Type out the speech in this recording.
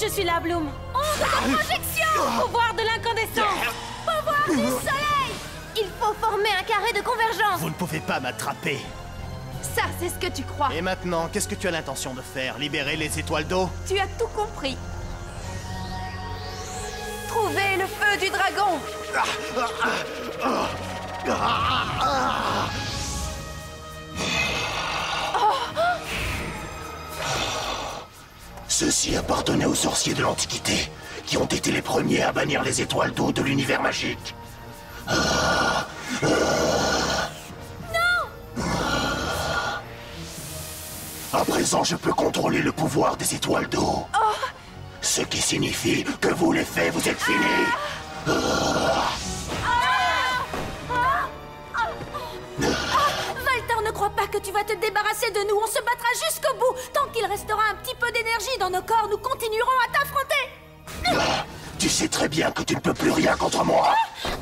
Je suis là, Bloom. Onde de projection. Pouvoir de l'incandescence. Pouvoir du soleil. Il faut former un carré de convergence. Vous ne pouvez pas m'attraper. Ça, c'est ce que tu crois. Et maintenant, qu'est-ce que tu as l'intention de faire? Libérer les étoiles d'eau? Tu as tout compris. Trouver le feu du dragon. Ceci appartenait aux sorciers de l'Antiquité, qui ont été les premiers à bannir les étoiles d'eau de l'univers magique. À présent, je peux contrôler le pouvoir des étoiles d'eau. Ce qui signifie que vous, les fées, vous êtes finis. Valtar ne croit pas que tu vas te débarrasser de nous. On se battra jusqu'au bout. Tant qu'il restera un petit peu d'énergie dans nos corps, nous continuerons à t'affronter. Tu sais très bien que tu ne peux plus rien contre moi.